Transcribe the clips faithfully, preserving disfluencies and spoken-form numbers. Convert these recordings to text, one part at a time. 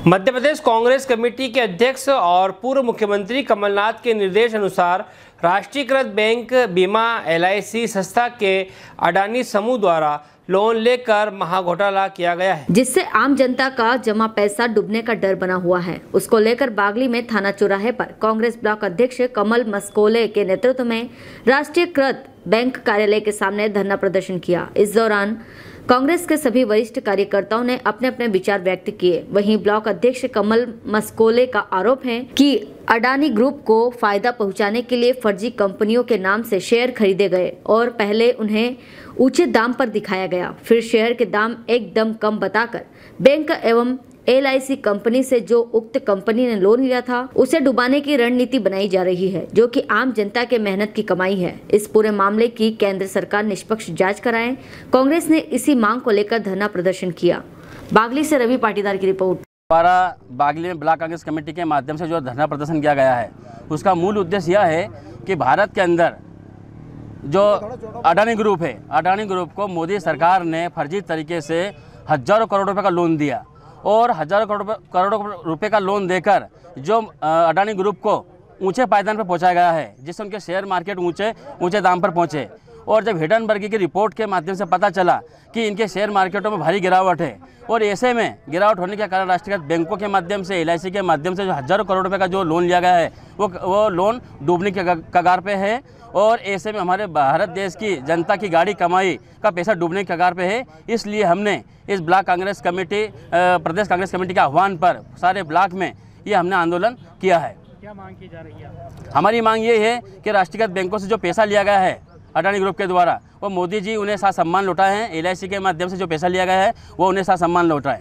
Madhya Pradesh Congress committee के अध्यक्ष और पूर्व मुख्यमंत्री कमलनाथ के निर्देश अनुसार राष्ट्रीयकृत बैंक बीमा एल आई सी संस्था के अडानी समूह द्वारा लोन लेकर महाघोटाला किया गया है, जिससे आम जनता का जमा पैसा डूबने का डर बना हुआ है। उसको लेकर बागली में थाना चौराहे पर कांग्रेस ब्लॉक अध्यक्ष कमल मस्कोले के नेतृत्व में राष्ट्रीयकृत बैंक कार्यालय के सामने धरना प्रदर्शन किया। इस दौरान कांग्रेस के सभी वरिष्ठ कार्यकर्ताओं ने अपने अपने विचार व्यक्त किए। वहीं ब्लॉक अध्यक्ष कमल मस्कोले का आरोप है कि अडानी ग्रुप को फायदा पहुंचाने के लिए फर्जी कंपनियों के नाम से शेयर खरीदे गए और पहले उन्हें ऊंचे दाम पर दिखाया गया, फिर शेयर के दाम एकदम कम बताकर बैंक एवं एल आई सी कंपनी से जो उक्त कंपनी ने लोन लिया था उसे डुबाने की रणनीति बनाई जा रही है, जो कि आम जनता के मेहनत की कमाई है। इस पूरे मामले की केंद्र सरकार निष्पक्ष जांच कराए। कांग्रेस ने इसी मांग को लेकर धरना प्रदर्शन किया। बागली से रवि पाटीदार की रिपोर्ट। द्वारा बागली में ब्लॉक कांग्रेस कमेटी के माध्यम से जो धरना प्रदर्शन किया गया है, उसका मूल उद्देश्य यह है कि भारत के अंदर जो अडानी ग्रुप है, अडानी ग्रुप को मोदी सरकार ने फर्जी तरीके से हजारों करोड़ रुपए का लोन दिया और हजारों करोड़ करोड़ों रुपए का लोन देकर जो अडानी ग्रुप को ऊंचे पायदान पर पहुंचाया गया है, जिससे उनके शेयर मार्केट ऊंचे ऊंचे दाम पर पहुंचे। और जब हिडनबर्ग की रिपोर्ट के माध्यम से पता चला कि इनके शेयर मार्केटों में भारी गिरावट है और ऐसे में गिरावट होने के कारण राष्ट्रीयकृत बैंकों के माध्यम से एल आई सी के माध्यम से जो हजारों करोड़ रुपए का जो लोन लिया गया है वो वो लोन डूबने के कगार पे है और ऐसे में हमारे भारत देश की जनता की गाड़ी कमाई का पैसा डूबने के कगार पे है। इसलिए हमने इस ब्लॉक कांग्रेस कमेटी प्रदेश कांग्रेस कमेटी के आह्वान पर सारे ब्लॉक में ये हमने आंदोलन किया है। क्या मांग की जा रही है? हमारी मांग ये है कि राष्ट्रीयकृत बैंकों से जो पैसा लिया गया है अडानी ग्रुप के द्वारा, वो मोदी जी उन्हें साथ सम्मान लौटाए हैं। एल आई सी के माध्यम से जो पैसा लिया गया है वो उन्हें साथ सम्मान लौटाए।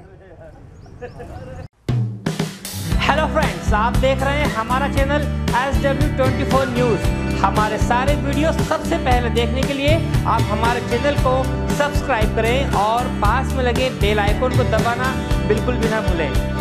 हेलो फ्रेंड्स, आप देख रहे हैं हमारा channel S W twenty four news. हमारे सारे वीडियो सबसे पहले देखने के लिए आप हमारे चैनल को सब्सक्राइब करें और पास में लगे बेल आइकन को दबाना बिल्कुल भी ना भूलें।